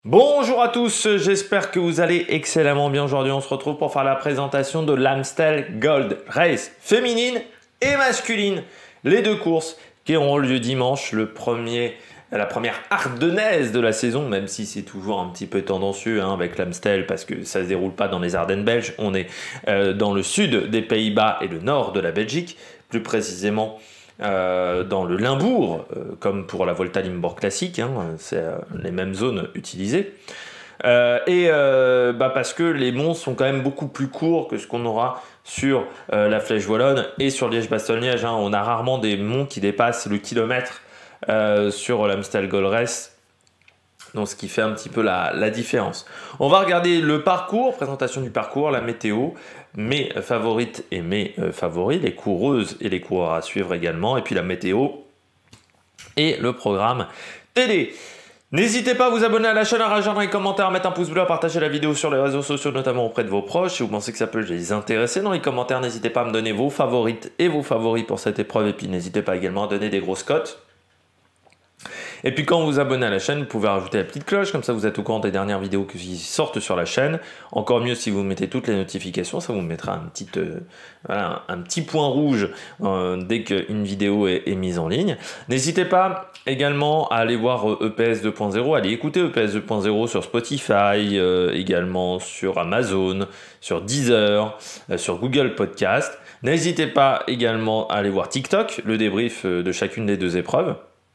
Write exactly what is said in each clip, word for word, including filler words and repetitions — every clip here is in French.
Bonjour à tous, j'espère que vous allez excellemment bien. Aujourd'hui, on se retrouve pour faire la présentation de l'Amstel Gold Race féminine et masculine. Les deux courses qui auront lieu dimanche, le premier, la première ardennaise de la saison, même si c'est toujours un petit peu tendancieux hein, avec l'Amstel parce que ça ne se déroule pas dans les Ardennes belges. On est euh, dans le sud des Pays-Bas et le nord de la Belgique, plus précisément Euh, dans le Limbourg, euh, comme pour la Volta Limbourg classique, hein, c'est euh, les mêmes zones utilisées. Euh, et euh, bah parce que les monts sont quand même beaucoup plus courts que ce qu'on aura sur euh, la Flèche Wallonne et sur Liège-Bastogne-Liège. Hein. On a rarement des monts qui dépassent le kilomètre euh, sur l'Amstel Gold Race. Donc, ce qui fait un petit peu la, la différence. On va regarder le parcours, présentation du parcours, la météo, mes favorites et mes euh, favoris, les coureuses et les coureurs à suivre également, et puis la météo et le programme télé. N'hésitez pas à vous abonner à la chaîne, à réagir dans les commentaires, à mettre un pouce bleu, à partager la vidéo sur les réseaux sociaux, notamment auprès de vos proches. Si vous pensez que ça peut les intéresser dans les commentaires, n'hésitez pas à me donner vos favorites et vos favoris pour cette épreuve. Et puis n'hésitez pas également à donner des grosses cotes. Et puis quand vous vous abonnez à la chaîne, vous pouvez rajouter la petite cloche, comme ça vous êtes au courant des dernières vidéos qui sortent sur la chaîne. Encore mieux si vous mettez toutes les notifications, ça vous mettra un petit, euh, voilà, un petit point rouge euh, dès qu'une vidéo est, est mise en ligne. N'hésitez pas également à aller voir euh, E P S deux point zéro, allez écouter E P S deux point zéro sur Spotify, euh, également sur Amazon, sur Deezer, euh, sur Google Podcast. N'hésitez pas également à aller voir TikTok, le débrief euh, de chacune des deux épreuves.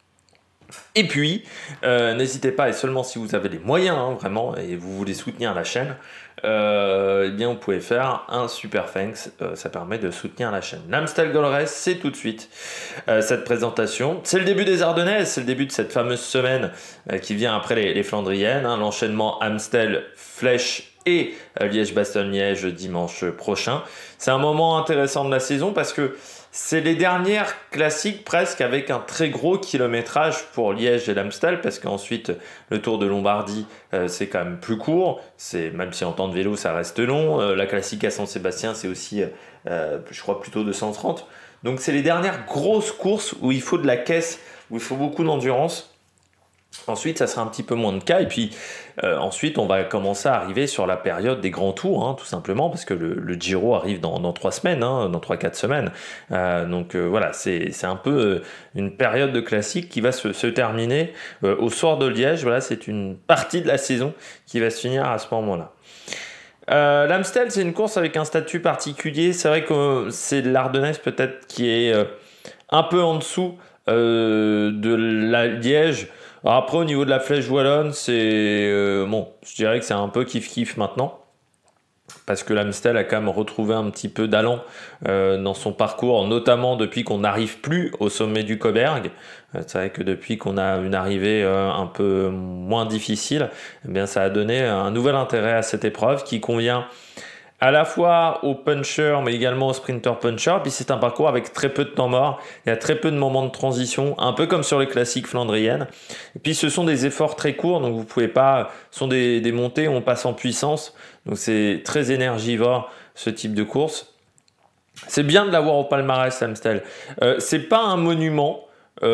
Et puis, euh, n'hésitez pas, et seulement si vous avez les moyens, hein, vraiment, et vous voulez soutenir la chaîne, euh, eh bien, vous pouvez faire un super thanks, euh, ça permet de soutenir la chaîne. L'Amstel Gold Race, c'est tout de suite euh, cette présentation. C'est le début des Ardennaises, c'est le début de cette fameuse semaine euh, qui vient après les, les Flandriennes, hein, l'enchaînement Amstel, Flèche et euh, Liège-Bastogne-Liège dimanche prochain. C'est un moment intéressant de la saison parce que c'est les dernières classiques presque avec un très gros kilométrage pour Liège et l'Amstel parce qu'ensuite le Tour de Lombardie euh, c'est quand même plus court, c'est, même si en temps de vélo ça reste long, euh, la classique à Saint-Sébastien c'est aussi euh, je crois plutôt deux cent trente, donc c'est les dernières grosses courses où il faut de la caisse, où il faut beaucoup d'endurance. Ensuite, ça sera un petit peu moins de cas. Et puis, euh, ensuite, on va commencer à arriver sur la période des grands tours, hein, tout simplement, parce que le, le Giro arrive dans, dans trois semaines, hein, dans trois quatre semaines. Euh, donc, euh, voilà, c'est, c'est un peu euh, une période de classique qui va se, se terminer euh, au soir de Liège. Voilà, c'est une partie de la saison qui va se finir à ce moment-là. Euh, L'Amstel, c'est une course avec un statut particulier. C'est vrai que c'est l'Ardennaise peut-être qui est euh, un peu en dessous euh, de la Liège. Alors après, au niveau de la Flèche Wallonne, c'est euh, bon, je dirais que c'est un peu kiff-kiff maintenant. Parce que l'Amstel a quand même retrouvé un petit peu d'allant euh, dans son parcours, notamment depuis qu'on n'arrive plus au sommet du Cauberg. Euh, c'est vrai que depuis qu'on a une arrivée euh, un peu moins difficile, eh bien, ça a donné un nouvel intérêt à cette épreuve qui convient à la fois aux punchers, mais également aux sprinter punchers. Puis c'est un parcours avec très peu de temps mort. Il y a très peu de moments de transition, un peu comme sur les classiques flandriennes. Et puis ce sont des efforts très courts, donc vous pouvez pas. Ce sont des, des montées où on passe en puissance. Donc c'est très énergivore ce type de course. C'est bien de l'avoir au palmarès, Amstel. Euh, c'est pas un monument.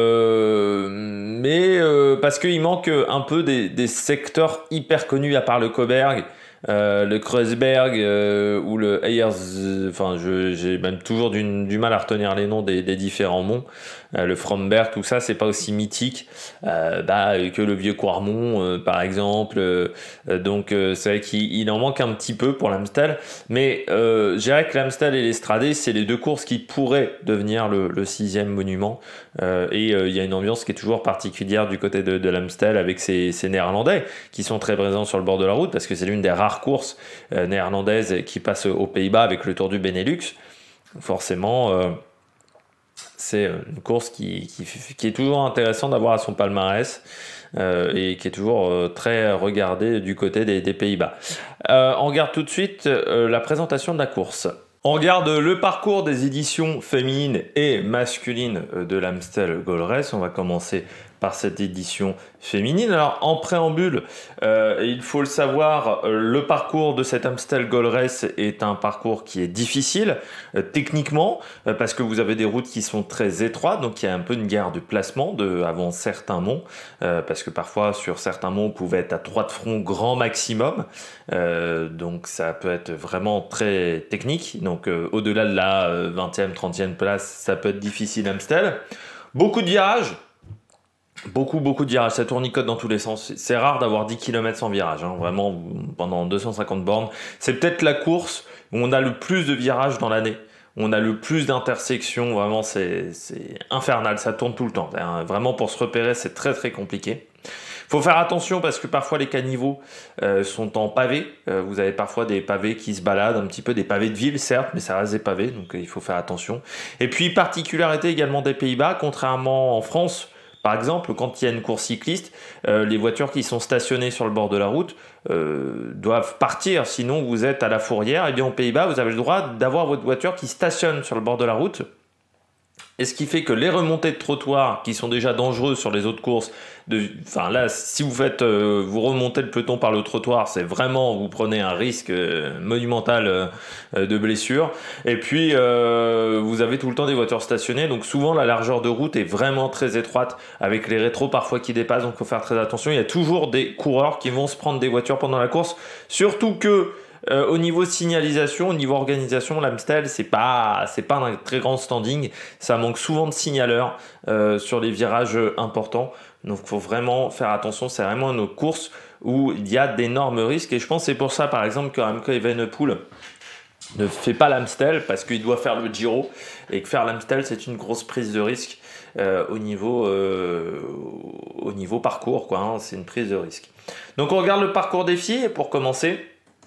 Euh, mais euh, parce qu'il manque un peu des, des secteurs hyper connus à part le Cauberg. Euh, le Kreuzberg euh, ou le Ayers, enfin j'ai même toujours du, du mal à retenir les noms des, des différents monts. Euh, le Fromberg, tout ça, c'est pas aussi mythique euh, bah, que le vieux Quarmont, euh, par exemple. Euh, donc euh, c'est vrai qu'il il en manque un petit peu pour l'Amstel, mais euh, je dirais que l'Amstel et l'Estradé, c'est les deux courses qui pourraient devenir le, le sixième monument. Euh, et il euh, y a une ambiance qui est toujours particulière du côté de, de l'Amstel avec ces, ces Néerlandais qui sont très présents sur le bord de la route parce que c'est l'une des rares courses euh, néerlandaises qui passe aux Pays-Bas avec le Tour du Benelux. Forcément, euh, c'est une course qui, qui, qui est toujours intéressante d'avoir à son palmarès euh, et qui est toujours euh, très regardée du côté des, des Pays-Bas. Euh, on regarde tout de suite euh, la présentation de la course. On regarde le parcours des éditions féminines et masculines de l'Amstel Gold Race. On va commencer par cette édition féminine. Alors en préambule, euh, il faut le savoir, le parcours de cette Amstel Gold Race est un parcours qui est difficile euh, techniquement euh, parce que vous avez des routes qui sont très étroites, donc il y a un peu une guerre de placement de, avant certains monts, euh, parce que parfois sur certains monts, vous pouvez être à trois de front grand maximum, euh, donc ça peut être vraiment très technique. Donc euh, au-delà de la euh, vingtième, trentième place, ça peut être difficile Amstel. Beaucoup de virages. Beaucoup, beaucoup de virages, ça tournicote dans tous les sens. C'est rare d'avoir dix kilomètres sans virage, hein. Vraiment, pendant deux cent cinquante bornes. C'est peut-être la course où on a le plus de virages dans l'année. On a le plus d'intersections, vraiment, c'est infernal, ça tourne tout le temps. Vraiment, pour se repérer, c'est très, très compliqué. Il faut faire attention parce que parfois les caniveaux euh, sont en pavé. Euh, vous avez parfois des pavés qui se baladent un petit peu, des pavés de ville certes, mais ça reste des pavés, donc euh, il faut faire attention. Et puis, particularité également des Pays-Bas, contrairement en France, par exemple, quand il y a une course cycliste, euh, les voitures qui sont stationnées sur le bord de la route euh, doivent partir, sinon vous êtes à la fourrière. Et bien aux Pays-Bas, vous avez le droit d'avoir votre voiture qui stationne sur le bord de la route. Et ce qui fait que les remontées de trottoir qui sont déjà dangereuses sur les autres courses, de, enfin là, si vous faites, euh, vous remontez le peloton par le trottoir, c'est vraiment, vous prenez un risque euh, monumental euh, de blessure. Et puis, euh, vous avez tout le temps des voitures stationnées, donc souvent la largeur de route est vraiment très étroite, avec les rétros parfois qui dépassent, donc il faut faire très attention. Il y a toujours des coureurs qui vont se prendre des voitures pendant la course, surtout que Euh, au niveau signalisation, au niveau organisation, l'Amstel, c'est pas, c'est pas un très grand standing. Ça manque souvent de signaleurs euh, sur les virages importants. Donc, il faut vraiment faire attention. C'est vraiment une course où il y a d'énormes risques. Et je pense que c'est pour ça, par exemple, que Remco Evenepoel ne fait pas l'Amstel parce qu'il doit faire le Giro. Et que faire l'Amstel, c'est une grosse prise de risque euh, au, niveau, euh, au niveau parcours, quoi, hein. C'est une prise de risque. Donc, on regarde le parcours des filles pour commencer.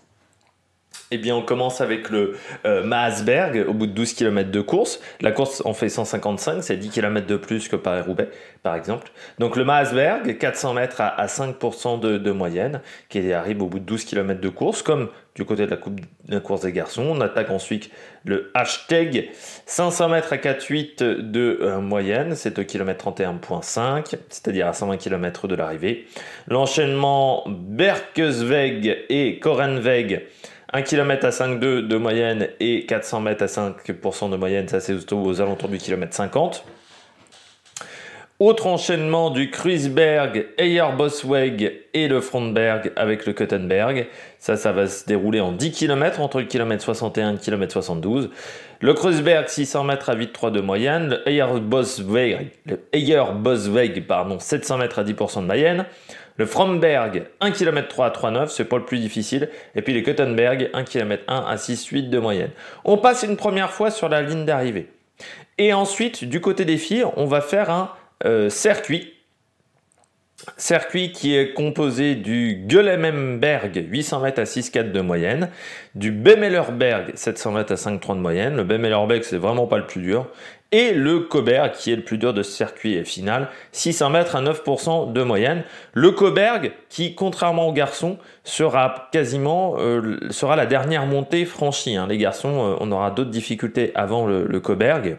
Eh bien, on commence avec le euh, Maasberg au bout de douze kilomètres de course. La course en fait cent cinquante-cinq, c'est dix kilomètres de plus que Paris-Roubaix, par exemple. Donc le Maasberg, quatre cents mètres à, à cinq pour cent de, de moyenne, qui arrive au bout de douze kilomètres de course, comme du côté de la, coupe, de la course des garçons. On attaque ensuite le hashtag, cinq cents mètres à quatre virgule huit de euh, moyenne, c'est au kilomètre trente et un virgule cinq, c'est-à-dire à cent vingt kilomètres de l'arrivée. L'enchaînement Berkesweg et Korenweg, un kilomètre à cinq virgule deux de moyenne et quatre cents mètres à cinq pour cent de moyenne, ça c'est aux alentours du kilomètre cinquante. Autre enchaînement du Kruisberg, Eyerbosweg et le Frontberg avec le Kuttenberg. Ça, ça va se dérouler en dix kilomètres, entre le kilomètre soixante et un et le kilomètre soixante-douze. Le Kruisberg, six cents mètres à huit virgule trois de moyenne. Le Eyerbosweg, le Eyerbosweg, pardon, sept cents mètres à dix pour cent de moyenne. Le Fromberg, un kilomètre trois à trois virgule neuf, c'est pas le plus difficile. Et puis les Kuttenberg, un kilomètre un à six virgule huit de moyenne. On passe une première fois sur la ligne d'arrivée. Et ensuite, du côté des filles, on va faire un euh, circuit. Circuit qui est composé du Gullemberg, huit cents mètres à six virgule quatre de moyenne, du Bemelerberg, sept cents mètres à cinq virgule trois de moyenne. Le Bemelerberg, c'est vraiment pas le plus dur. Et le Cauberg, qui est le plus dur de ce circuit final, six cents mètres à neuf pour cent de moyenne. Le Cauberg, qui, contrairement aux garçons, sera quasiment euh, sera la dernière montée franchie, hein. Les garçons, euh, on aura d'autres difficultés avant le, le Cauberg.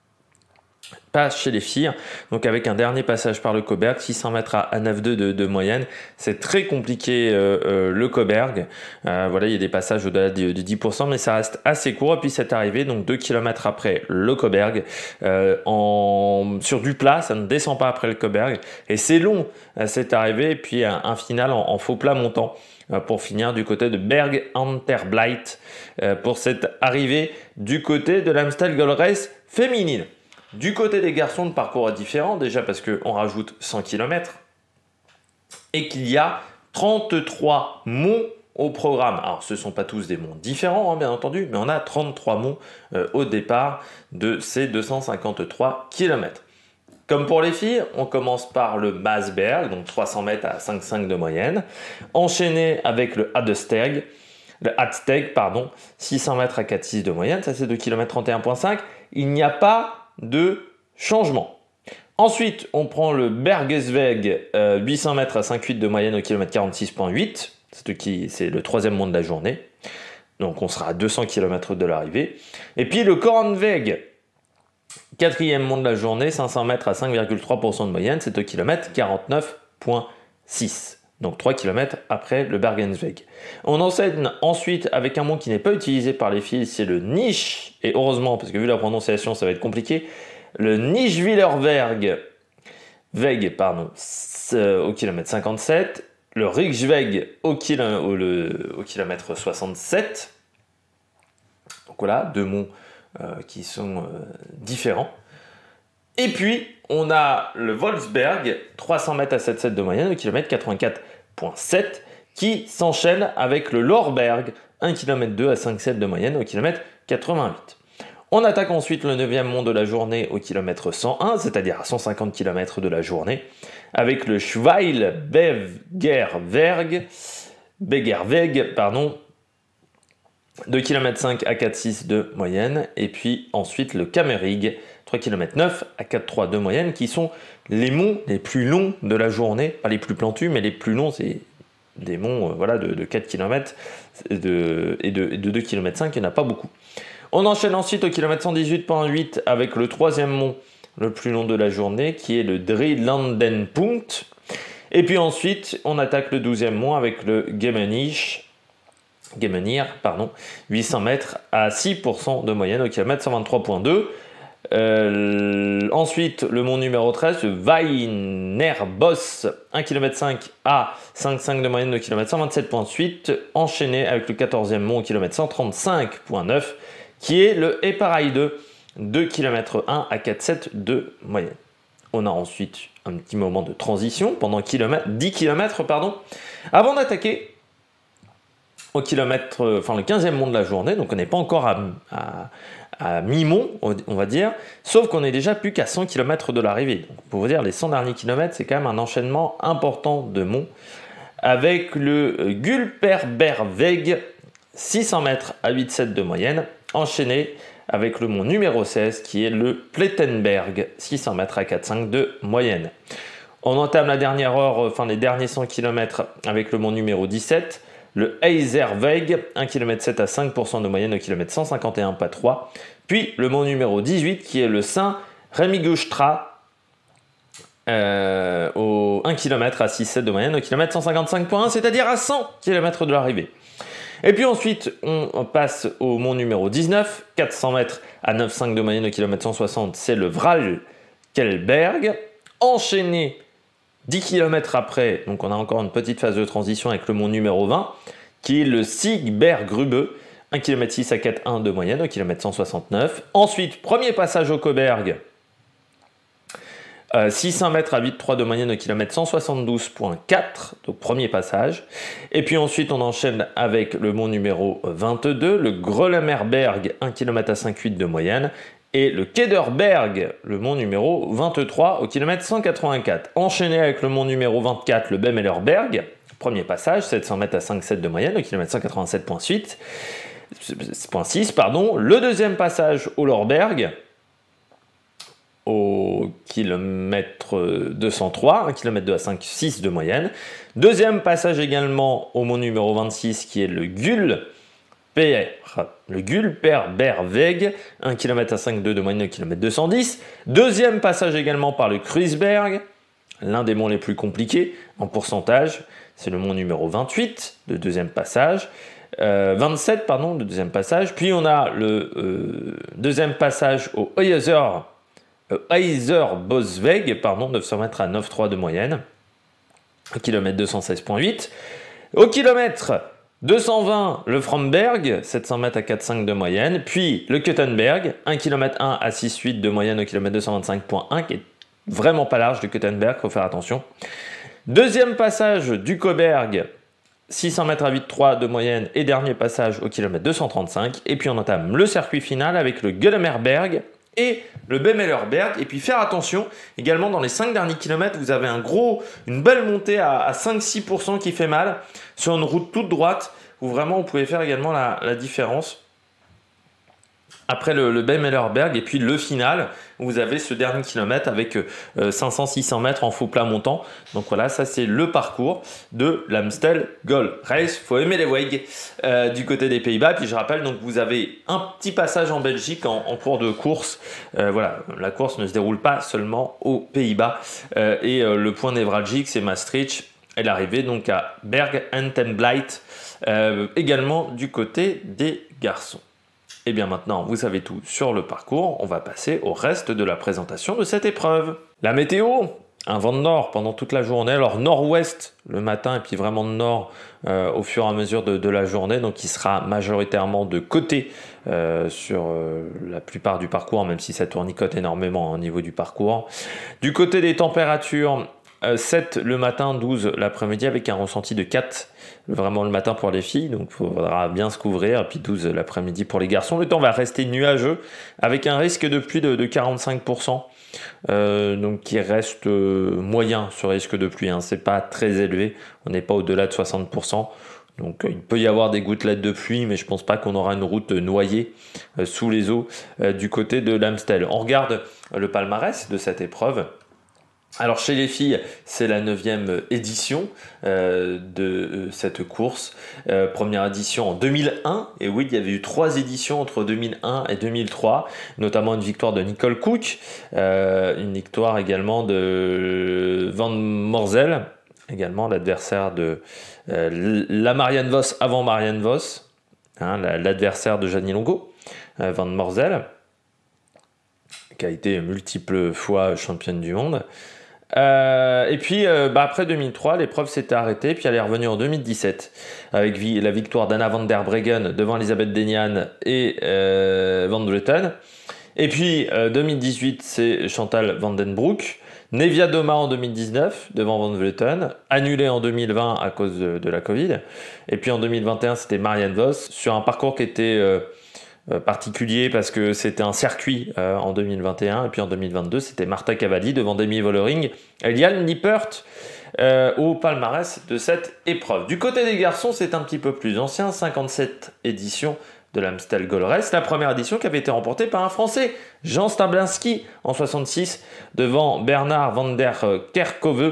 Pas chez les filles, donc avec un dernier passage par le Cauberg, six cents mètres à neuf virgule deux de, de moyenne. C'est très compliqué euh, euh, le Cauberg. Euh, voilà, il y a des passages au-delà de, de dix pour cent, mais ça reste assez court. Et puis cette arrivée, donc deux kilomètres après le Cauberg, euh, en, sur du plat, ça ne descend pas après le Cauberg. Et c'est long euh, cette arrivée, et puis un, un final en, en faux plat montant euh, pour finir du côté de Berg Anterbleit euh, pour cette arrivée du côté de l'Amstel Gold Race féminine. Du côté des garçons, le parcours est différent, déjà parce qu'on rajoute cent kilomètres et qu'il y a trente-trois monts au programme. Alors, ce ne sont pas tous des monts différents, hein, bien entendu, mais on a trente-trois monts euh, au départ de ces deux cent cinquante-trois kilomètres. Comme pour les filles, on commence par le Maasberg, donc trois cents mètres à cinq virgule cinq de moyenne, enchaîné avec le Hadesteg, le Hadsteg, pardon, six cents mètres à quatre virgule six de moyenne, ça c'est deux kilomètres trente et un virgule cinq. Il n'y a pas de changement. Ensuite, on prend le Bergesweg, euh, huit cents mètres à cinq virgule huit de moyenne au kilomètre quarante-six virgule huit. C'est le troisième mont de la journée. Donc, on sera à deux cents kilomètres de l'arrivée. Et puis, le Korenweg, Quatrième mont de la journée, cinq cents mètres à cinq virgule trois pour cent de moyenne, c'est au kilomètre quarante-neuf virgule six. Donc trois kilomètres après le Bergensweg. On enseigne ensuite avec un mont qui n'est pas utilisé par les filles, c'est le Nisch, et heureusement, parce que vu la prononciation, ça va être compliqué, le Nischwiller-Weg, Weg, pardon, au kilomètre cinquante-sept, le Rijksweg au, kilo, au, le, au kilomètre soixante-sept. Donc voilà, deux monts euh, qui sont euh, différents. Et puis, on a le Wolfsberg, trois cents mètres à sept virgule sept de moyenne, au kilomètre quatre-vingt-quatre virgule sept, qui s'enchaîne avec le Lorberg, un virgule deux kilomètres à cinq virgule sept de moyenne, au kilomètre quatre-vingt-huit. On attaque ensuite le neuvième mont de la journée au kilomètre cent un, c'est-à-dire à cent cinquante kilomètres de la journée, avec le Schweilbegerberg, Begerweg, pardon, deux virgule cinq kilomètres à quatre virgule six de moyenne, et puis ensuite le Kammerig, trois virgule neuf kilomètres à quatre virgule trois de moyenne, qui sont les monts les plus longs de la journée, pas les plus plantus, mais les plus longs, c'est des monts euh, voilà, de, de quatre kilomètres et de, et de, et de deux virgule cinq kilomètres, il n'y en a pas beaucoup. On enchaîne ensuite au kilomètre cent dix-huit virgule huit avec le troisième mont le plus long de la journée, qui est le Drielandenpunkt. Et puis ensuite, on attaque le douzième mont avec le Gemmenich, Gemmenir, pardon, huit cents mètres à six pour cent de moyenne au kilomètre cent vingt-trois virgule deux. Euh, ensuite, le mont numéro treize, le Weinerboss, un virgule cinq kilomètres à cinq virgule cinq de moyenne au kilomètre cent vingt-sept virgule huit, enchaîné avec le quatorzième mont au kilomètre cent trente-cinq virgule neuf, qui est le Epareide, deux virgule un kilomètres à quatre virgule sept de moyenne. On a ensuite un petit moment de transition pendant dix kilomètres, pardon, avant d'attaquer au kilomètre, enfin le quinzième mont de la journée, donc on n'est pas encore à, à, à mi-mont, on va dire, sauf qu'on est déjà plus qu'à cent kilomètres de l'arrivée. Donc pour vous dire, les cent derniers kilomètres, c'est quand même un enchaînement important de monts, avec le Gulperberweg, six cents mètres à huit virgule sept de moyenne, enchaîné avec le mont numéro seize, qui est le Plettenberg, six cents mètres à quatre virgule cinq de moyenne. On entame la dernière heure, enfin les derniers cent kilomètres, avec le mont numéro dix-sept, le Eiserweg, un virgule sept kilomètres à cinq pour cent de moyenne au kilomètre cent cinquante et un pas trois, puis le mont numéro dix-huit qui est le Saint-Remigustra, euh, au un kilomètre à six virgule sept de moyenne au kilomètre cent cinquante-cinq virgule un, c'est-à-dire à cent kilomètres de l'arrivée. Et puis ensuite, on passe au mont numéro dix-neuf, quatre cents mètres à neuf virgule cinq de moyenne au kilomètre cent soixante, c'est le Vralkelberg, enchaîné dix kilomètres après, donc on a encore une petite phase de transition avec le mont numéro vingt, qui est le Siegberggrube, un virgule six kilomètres à quatre virgule un de moyenne au kilomètre cent soixante-neuf. Ensuite, premier passage au Koberg, euh, six cents mètres à huit virgule trois de moyenne au kilomètre cent soixante-douze virgule quatre, donc premier passage. Et puis ensuite, on enchaîne avec le mont numéro vingt-deux, le Grölemerberg, un kilomètre à cinq virgule huit de moyenne. Et le Kederberg, le mont numéro vingt-trois au kilomètre cent quatre-vingt-quatre. Enchaîné avec le mont numéro vingt-quatre, le Bemellerberg, premier passage, sept cents mètres à cinq virgule sept de moyenne au kilomètre cent quatre-vingt-sept virgule six. Pardon. Le deuxième passage au Lorberg, au kilomètre deux cent trois, un kilomètre deux à cinq virgule six de moyenne. Deuxième passage également au mont numéro vingt-six qui est le Gul. Le Gulperberweg, un kilomètre à cinq virgule deux de moyenne au kilomètre deux cent dix. Deuxième passage également par le Kreuzberg, l'un des monts les plus compliqués en pourcentage. C'est le mont numéro vingt-huit, le deuxième passage. Euh, vingt-sept, pardon, le deuxième passage. Puis on a le euh, deuxième passage au Eiser, euh, Eiserbosweg, pardon, neuf cents mètres à neuf virgule trois de moyenne, au kilomètre deux cent seize virgule huit. Au kilomètre deux cent vingt, le Fromberg, sept cents mètres à quatre virgule cinq de moyenne, puis le Kuttenberg, un kilomètre un à six virgule huit de moyenne au kilomètre deux cent vingt-cinq virgule un, qui est vraiment pas large, le Kuttenberg, il faut faire attention. Deuxième passage du Koberg, six cents mètres à huit virgule trois de moyenne, et dernier passage au kilomètre deux cent trente-cinq, et puis on entame le circuit final avec le Gullemerberg et le Bemellerberg. Et puis faire attention, également dans les cinq derniers kilomètres, vous avez un gros, une belle montée à, à cinq à six pour cent qui fait mal, sur une route toute droite, où vraiment vous pouvez faire également la, la différence. après le, le Bemelerberg et puis le final où vous avez ce dernier kilomètre avec euh, cinq cents à six cents mètres en faux plat montant. Donc voilà, ça c'est le parcours de l'Amstel Gold Race. Faut aimer les waves euh, du côté des Pays-Bas. Puis je rappelle, donc vous avez un petit passage en Belgique en, en cours de course. Euh, voilà, la course ne se déroule pas seulement aux Pays-Bas euh, et euh, le point névralgique c'est Maastricht et l'arrivée donc à Berg en ten Blijt, euh, également du côté des garçons. Et bien maintenant, vous savez tout sur le parcours, on va passer au reste de la présentation de cette épreuve. La météo, un vent de nord pendant toute la journée, alors nord-ouest le matin et puis vraiment de nord euh, au fur et à mesure de, de la journée, donc il sera majoritairement de côté euh, sur euh, la plupart du parcours, même si ça tournicote énormément hein, au niveau du parcours. Du côté des températures, euh, sept le matin, douze l'après-midi avec un ressenti de quatre vraiment le matin pour les filles, donc il faudra bien se couvrir, et puis douze l'après-midi pour les garçons. Le temps va rester nuageux avec un risque de pluie de, de quarante-cinq pour cent, euh, donc qui reste euh, moyen ce risque de pluie, hein. C'est pas très élevé, on n'est pas au-delà de soixante pour cent. Donc il peut y avoir des gouttelettes de pluie, mais je pense pas qu'on aura une route noyée euh, sous les eaux euh, du côté de l'Amstel. On regarde le palmarès de cette épreuve. Alors chez les filles, c'est la neuvième édition euh, de euh, cette course. Euh, première édition en deux mille un, et oui, il y avait eu trois éditions entre deux mille un et deux mille trois, notamment une victoire de Nicole Cook, euh, une victoire également de Van Morzel, également l'adversaire de euh, la Marianne Vos avant Marianne Vos, hein, l'adversaire de Jeannie Longo, euh, Van Morzel, qui a été multiples fois championne du monde. Euh, et puis euh, bah après deux mille trois, l'épreuve s'était arrêtée, puis elle est revenue en deux mille dix-sept avec vi la victoire d'Anna van der Breggen devant Elisabeth Deignan et euh, Van Vleuten. Et puis euh, deux mille dix-huit, c'est Chantal Van den Broek. Nevia Doma en deux mille dix-neuf devant Van Vleuten, annulé en deux mille vingt à cause de, de la Covid. Et puis en deux mille vingt et un, c'était Marianne Vos sur un parcours qui était euh, particulier parce que c'était un circuit euh, en deux mille vingt et un, et puis en deux mille vingt-deux c'était Marta Cavalli devant Demi Vollering et Jan Lippert euh, au palmarès de cette épreuve. Du côté des garçons, c'est un petit peu plus ancien, cinquante-sept éditions de l'Amstel Gold Race, la première édition qui avait été remportée par un Français, Jean Stablinski en soixante-six devant Bernard van der Kerkhove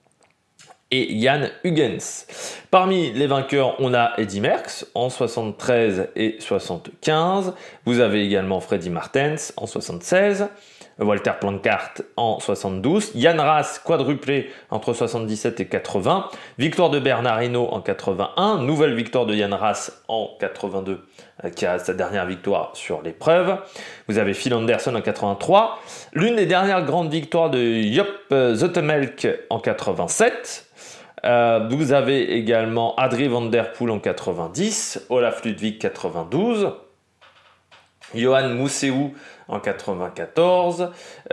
et Jan Huygens. Parmi les vainqueurs, on a Eddy Merckx en soixante-treize et soixante-quinze. Vous avez également Freddy Martens en soixante-seize, Walter Planckaert en soixante-douze, Jan Raas quadruplé entre soixante-dix-sept et quatre-vingts, victoire de Bernard Hinault en quatre-vingt-un, nouvelle victoire de Jan Raas en quatre-vingt-deux, qui a sa dernière victoire sur l'épreuve. Vous avez Phil Anderson en quatre-vingt-trois, l'une des dernières grandes victoires de Joop Zoetemelk en quatre-vingt-sept. Euh, vous avez également Adrie van der Poel en quatre-vingt-dix, Olaf Ludwig quatre-vingt-douze, Johan Mousseou en quatre-vingt-quatorze,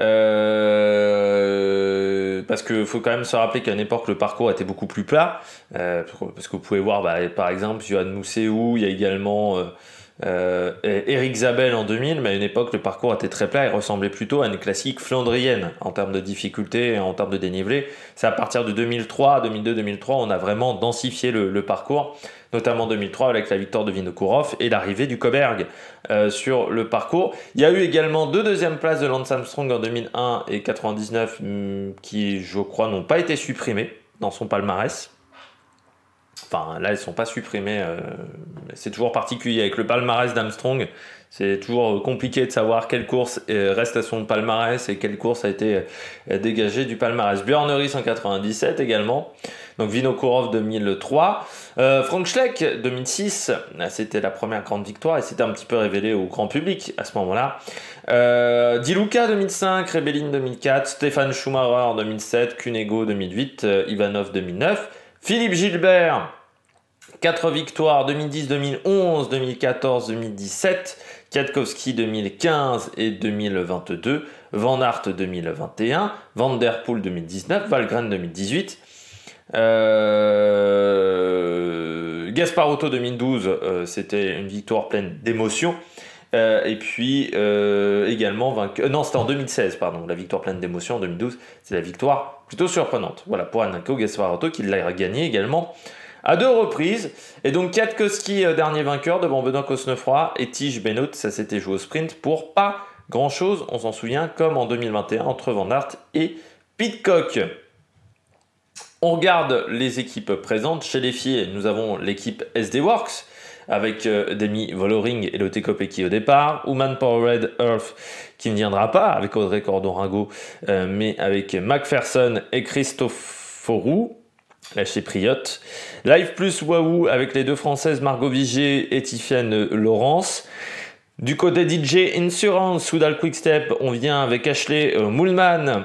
euh, parce qu'il faut quand même se rappeler qu'à une époque le parcours était beaucoup plus plat, euh, parce que vous pouvez voir bah, par exemple Johan Mousseou, il y a également euh, euh, Eric Zabel en deux mille, mais à une époque le parcours était très plat et ressemblait plutôt à une classique flandrienne en termes de difficulté et en termes de dénivelé. C'est à partir de deux mille trois, deux mille deux, deux mille trois on a vraiment densifié le, le parcours, notamment en deux mille trois avec la victoire de Vinokourov et l'arrivée du Koberg euh, sur le parcours. Il y a eu également deux deuxièmes places de Lance Armstrong en deux mille un et quatre-vingt-dix-neuf hum, qui, je crois, n'ont pas été supprimées dans son palmarès. Enfin, là, elles ne sont pas supprimées. Euh, c'est toujours particulier avec le palmarès d'Armstrong. C'est toujours compliqué de savoir quelle course reste à son palmarès et quelle course a été dégagée du palmarès. Björn Uris en quatre-vingt-dix-sept également. Donc Vinokourov deux mille trois. Euh, Frank Schleck deux mille six, c'était la première grande victoire et c'était un petit peu révélé au grand public à ce moment-là. Euh, Di Luca deux mille cinq, Rebellin deux mille quatre, Stefan Schumacher deux mille sept, Cunego deux mille huit, euh, Ivanov deux mille neuf, Philippe Gilbert, quatre victoires deux mille dix, deux mille onze, deux mille quatorze, deux mille dix-sept, Kwiatkowski deux mille quinze et deux mille vingt-deux, Van Aert deux mille vingt et un, Van der Poel deux mille dix-neuf, Valgren deux mille dix-huit, euh, Gasparotto deux mille douze, euh, c'était une victoire pleine d'émotions. Euh, et puis euh, également vainqueur, euh, non c'était en deux mille seize pardon, la victoire pleine d'émotions en deux mille douze, c'est la victoire plutôt surprenante. Voilà pour Enrico Gasparotto qui l'a gagné également à deux reprises. Et donc Kwiatkowski, euh, dernier vainqueur devant Benoît Cosnefroy et Tige Benoît, ça s'était joué au sprint pour pas grand chose, on s'en souvient, comme en deux mille vingt et un entre Van Aert et Pidcock. On regarde les équipes présentes. Chez les filles, nous avons l'équipe S D Works avec euh, Demi Vollering et Lotte Kopecky au départ. Woman Powered Earth qui ne viendra pas avec Audrey Cordon-Ringo, euh, mais avec McPherson et Christophorou, la chypriote. Live Plus Wahoo avec les deux françaises Margot Vigier et Tiffaine Laurence. Du côté D J Insurance, Soudal Quickstep, on vient avec Ashley euh, Moulman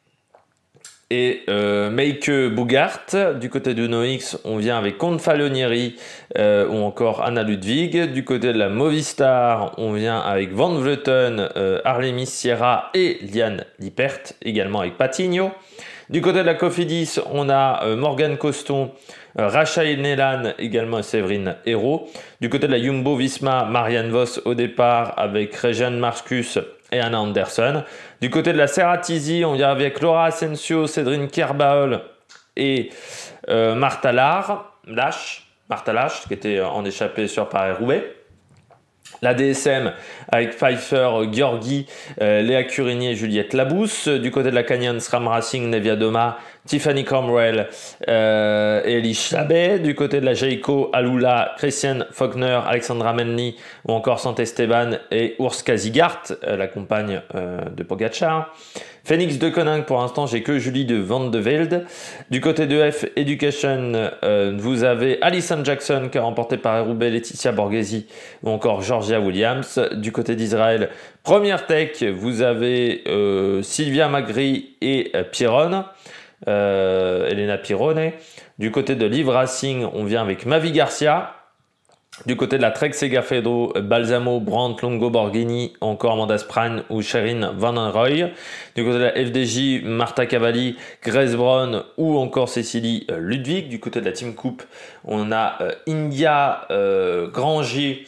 et euh, Meike Bougart. Du côté de Noix, on vient avec Comte Falonieri euh, ou encore Anna Ludwig. Du côté de la Movistar, on vient avec Van Vleuten, euh, Arlemis Sierra et Liane Lippert, également avec Patigno. Du côté de la Cofidis, on a euh, Morgan Coston, euh, Rachel Nelan, également Séverine Hérault. Du côté de la Jumbo Visma, Marianne Vos au départ avec Rejane Marcus et Anna Anderson. Du côté de la Serratisi, on vient avec Laura Asensio, Cédrine Kerbaol et euh, Martha Lar, Lache, Martha Lache, qui était en échappée sur Paris-Roubaix. La D S M avec Pfeiffer, Gheorghi, euh, Léa Curigny et Juliette Labousse. Du côté de la Canyon, SRAM Racing, Nevia Doma, Tiffany Cromwell euh, et Elie Chabet. Du côté de la Jayco, Alula, Christian Faulkner, Alexandra Menli ou encore Sant'Esteban et Urs Kazigart, euh, la compagne euh, de Pogacar. Phoenix de Koning, pour l'instant, j'ai que Julie de Van de Velde. Du côté de F Education, euh, vous avez Alison Jackson qui a remporté par Roubaix, Laetitia Borghesi ou encore Georgia Williams. Du côté d'Israël, Première Tech, vous avez euh, Sylvia Magri et euh, Piron, euh, Elena Pirone. Du côté de Live Racing, on vient avec Mavi Garcia. Du côté de la Trek Segafredo, Balsamo, Brandt, Longo Borghini, encore Amanda Sprang ou Sherin Van Roy. Du côté de la F D J, Marta Cavalli, Grace Brown ou encore Cécilie Ludwig. Du côté de la Team Coupe, on a euh, India euh, Granger,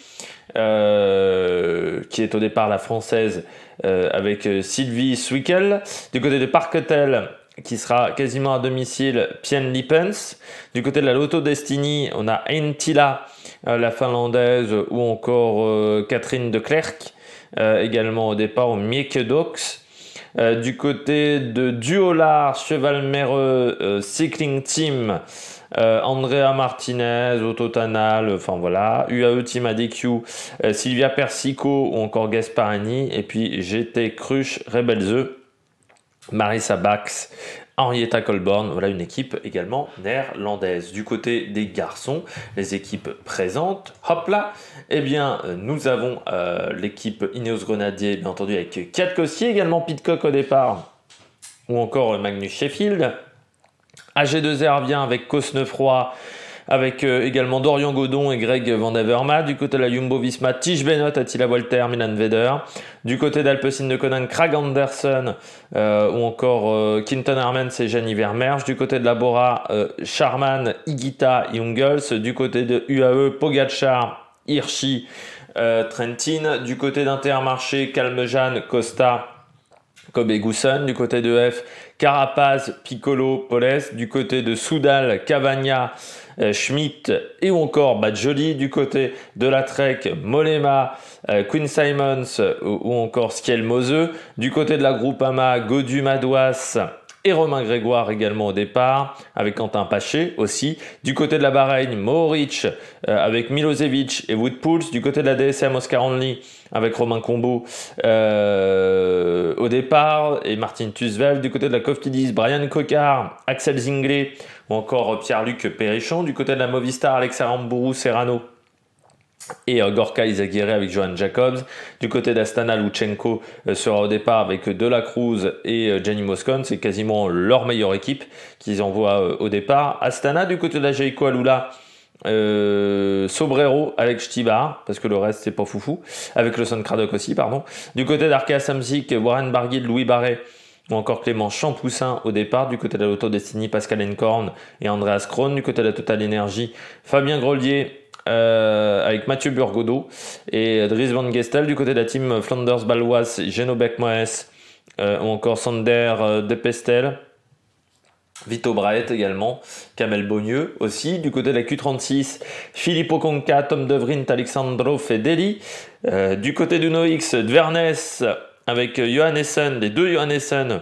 euh, qui est au départ la française, euh, avec euh, Sylvie Swickel. Du côté de Parketel, qui sera quasiment à domicile, Pien Lippens. Du côté de la Lotto Destiny, on a Eintila, euh, la finlandaise, ou encore euh, Catherine de Klerk, euh, également au départ au Miekedox. Euh, du côté de Duolar, Cheval Mereux, euh, Cycling Team, euh, Andrea Martinez, Autotanal, enfin voilà, U A E Team A D Q, euh, Sylvia Persico ou encore Gasparini, et puis G T Cruche, Rebelze, Marissa Bax, Henrietta Colborn, voilà une équipe également néerlandaise. Du côté des garçons, les équipes présentes, hop là, eh bien nous avons euh, l'équipe Ineos Grenadier, bien entendu avec Kwiatkowski, également Pidcock au départ, ou encore Magnus Sheffield. A G deux R vient avec Cosnefroy, avec euh, également Dorian Godon et Greg Van Avermaet. Du côté de la Jumbo Visma, Tige Benoît, Attila Walter, Milan Veder. Du côté d'Alpecin de Koning, Craig Anderson euh, ou encore euh, Quinton Hermans et Jenny Vermeersch. Du côté de la Bora, euh, Charman, Higuita, Jungels. Du côté de U A E, Pogacar, Hirschi, euh, Trentin. Du côté d'Intermarché, Calmejean, Costa, Kobe Gusson. Du côté de F, Carapaz, Piccolo, Poles. Du côté de Soudal, Cavagna, euh, Schmidt et ou encore Badjoli. Du côté de la Trek, Mollema, euh, Quinn Simons euh, ou, ou encore Skiel Moseux. Du côté de la Groupama, Godu Madouas et Romain Grégoire également au départ, avec Quentin Paché aussi. Du côté de la Bahreïn, Mohoric euh, avec Milosevic et Woodpulse. Du côté de la D S M, Oscar Only avec Romain Combo euh, au départ et Martin Tusvel. Du côté de la Cofidis, Brian Cocard, Axel Zinglet ou encore Pierre-Luc Perrichon. Du côté de la Movistar, Alex Aramburu, Serrano et euh, Gorka Izagirre avec Johan Jacobs. Du côté d'Astana, Lutsenko euh, sera au départ avec De La Cruz et euh, Gianni Moscon. C'est quasiment leur meilleure équipe qu'ils envoient euh, au départ. Astana, du côté de la Jayco Alula, Euh, Sobrero avec Stibar, parce que le reste c'est pas foufou, avec le Son Craddock aussi, pardon. Du côté d'Arkea Samsic, Warren Barguil, Louis Barret ou encore Clément Champoussin au départ. Du côté de la Lotto Destiny, Pascal Encorn et Andreas Krohn. Du côté de la Total Energy, Fabien Grolier euh, avec Mathieu Burgodeau et Dries Van Gestel. Du côté de la team Flanders Baloise, Geno Beck Moes euh, ou encore Sander euh, De Pestel. Vito Braet également, Kamel Beaunieu aussi. Du côté de la Q trente-six, Filippo Conca, Tom De Vrient, Alexandro Fedeli. Euh, du côté du Noix, Dvernes avec Johannessen, les deux Johannessen,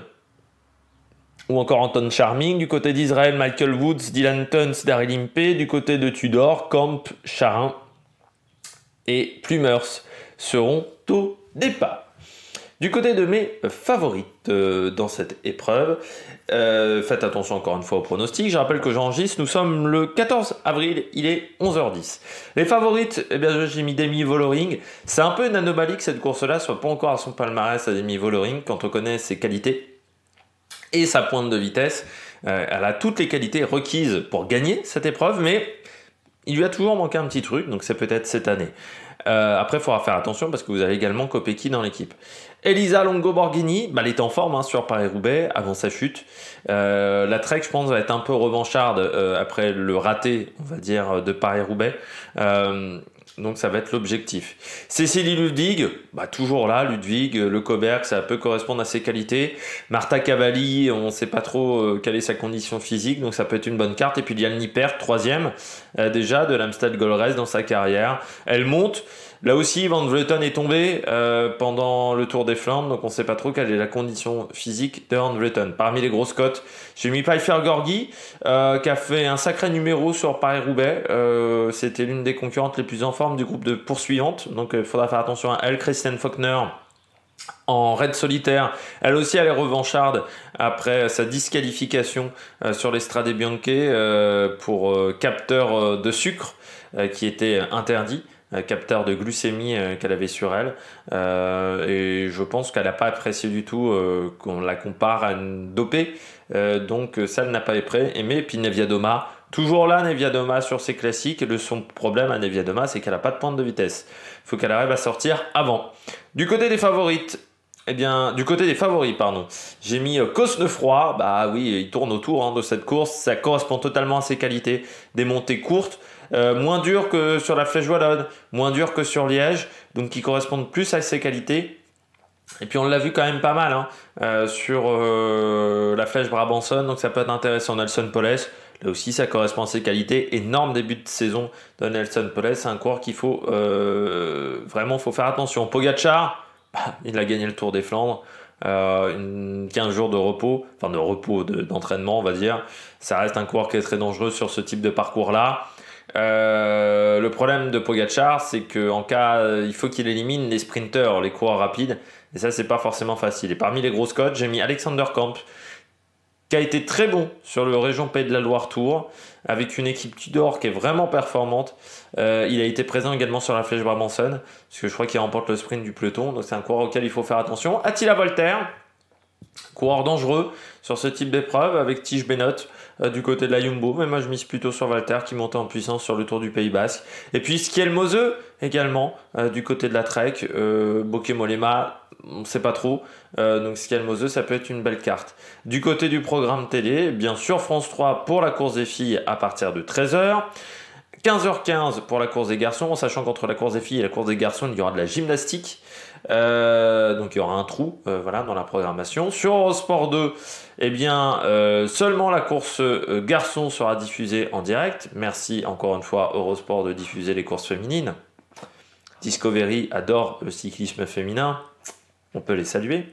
ou encore Anton Charming. Du côté d'Israël, Michael Woods, Dylan Tuns, Daryl Impey. Du côté de Tudor, Camp, Charin et Plumers seront au départ. Du côté de mes favorites euh, dans cette épreuve, euh, faites attention encore une fois aux pronostics. Je rappelle que j'enregistre, nous sommes le quatorze avril, il est onze heures dix. Les favorites, eh bien, j'ai mis Demi Vollering. C'est un peu une anomalie que cette course-là soit pas encore à son palmarès à Demi Vollering quand on connaît ses qualités et sa pointe de vitesse. Euh, elle a toutes les qualités requises pour gagner cette épreuve, mais il lui a toujours manqué un petit truc, donc c'est peut-être cette année. Euh, après, il faudra faire attention parce que vous avez également Kopecky dans l'équipe. Elisa Longo-Borghini, bah, elle est en forme hein, sur Paris-Roubaix avant sa chute. Euh, la Trek, je pense, va être un peu revancharde euh, après le raté, on va dire, de Paris-Roubaix. Euh, donc ça va être l'objectif. Cécilie Ludwig, bah, toujours là, Ludwig, Le Coberg, ça peut correspondre à ses qualités. Marta Cavalli, on ne sait pas trop euh, quelle est sa condition physique, donc ça peut être une bonne carte. Et puis Liane Lippert, troisième euh, déjà de l'Amstel Gold Race dans sa carrière. Elle monte. Là aussi, Van Vleuten est tombé euh, pendant le Tour des Flandres, donc on ne sait pas trop quelle est la condition physique de Van Vleuten. Parmi les grosses cotes, j'ai mis Pfeiffer Gorgi, euh, qui a fait un sacré numéro sur Paris-Roubaix. Euh, C'était l'une des concurrentes les plus en forme du groupe de poursuivantes, donc il euh, faudra faire attention à elle. Christiane Faulkner en raid solitaire, elle aussi elle est revancharde après sa disqualification euh, sur l'Estrade Bianche euh, pour euh, capteur euh, de sucre euh, qui était interdit. Capteur de glucémie euh, qu'elle avait sur elle euh, et je pense qu'elle n'a pas apprécié du tout euh, qu'on la compare à une dopée euh, donc ça elle n'a pas aimé. Et puis Neviadoma, toujours là Neviadoma sur ses classiques. Le son problème à Neviadoma, c'est qu'elle n'a pas de pointe de vitesse, il faut qu'elle arrive à sortir avant. Du côté des favorites, eh bien, du côté des favoris, pardon, j'ai mis euh, Cosnefroy. Bah oui, il tourne autour hein, de cette course, ça correspond totalement à ses qualités, des montées courtes. Euh, moins dur que sur la Flèche Wallonne, moins dur que sur Liège, donc qui correspondent plus à ses qualités. Et puis on l'a vu quand même pas mal hein, euh, sur euh, la Flèche Brabançonne, donc ça peut être intéressant. Nelson Poles, là aussi ça correspond à ses qualités. Énorme début de saison de Nelson Poles, c'est un coureur qu'il faut euh, vraiment faut faire attention. Pogacar, bah, il a gagné le Tour des Flandres. Euh, une quinze jours de repos, enfin de repos de, d'entraînement on va dire. Ça reste un coureur qui est très dangereux sur ce type de parcours là. Euh, le problème de Pogacar, c'est qu'en cas, euh, il faut qu'il élimine les sprinteurs, les coureurs rapides, et ça c'est pas forcément facile. Et parmi les grosses cotes, j'ai mis Alexander Kamp, qui a été très bon sur le Région Pays de la Loire Tour, avec une équipe Tudor qui est vraiment performante. Euh, il a été présent également sur la Flèche Brabançonne, parce que je crois qu'il remporte le sprint du peloton, donc c'est un coureur auquel il faut faire attention. Attila Voltaire, coureur dangereux sur ce type d'épreuve avec Tige Benoît euh, du côté de la Jumbo, mais moi je mise plutôt sur Walter qui montait en puissance sur le Tour du Pays Basque. Et puis Skiel Moseux également euh, du côté de la Trek, euh, Bokeh Mollema, on ne sait pas trop, euh, donc Skiel Moseux ça peut être une belle carte. Du côté du programme télé, bien sûr France trois pour la course des filles à partir de treize heures. quinze heures quinze pour la course des garçons, en sachant qu'entre la course des filles et la course des garçons, il y aura de la gymnastique. Euh, donc il y aura un trou euh, voilà, dans la programmation. Sur Eurosport deux, eh bien, euh, seulement la course euh, garçon sera diffusée en direct. Merci encore une fois Eurosport de diffuser les courses féminines. Discovery adore le cyclisme féminin, on peut les saluer.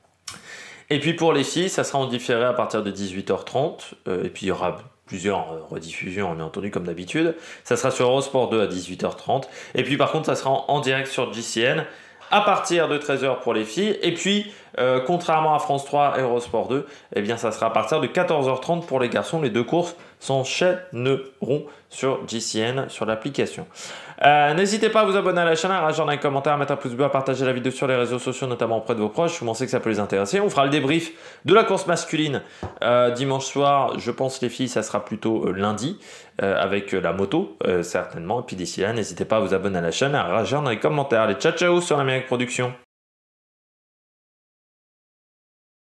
Et puis pour les filles, ça sera en différé à partir de dix-huit heures trente. Euh, et puis il y aura plusieurs rediffusions, bien entendu, comme d'habitude. Ça sera sur Eurosport deux à dix-huit heures trente. Et puis par contre, ça sera en, en direct sur J C N à partir de treize heures pour les filles. Et puis, euh, contrairement à France trois et Eurosport deux, eh bien, ça sera à partir de quatorze heures trente pour les garçons. Les deux courses s'enchaîneront sur J C N, sur l'application. Euh, N'hésitez pas à vous abonner à la chaîne, à réagir dans les commentaires, à mettre un pouce bleu, à partager la vidéo sur les réseaux sociaux, notamment auprès de vos proches. Vous pensez que ça peut les intéresser. On fera le débrief de la course masculine euh, dimanche soir. Je pense les filles, ça sera plutôt euh, lundi euh, avec euh, la moto, euh, certainement. Et puis d'ici là, n'hésitez pas à vous abonner à la chaîne, à réagir dans les commentaires. Allez, ciao ciao sur l'Amérique Production.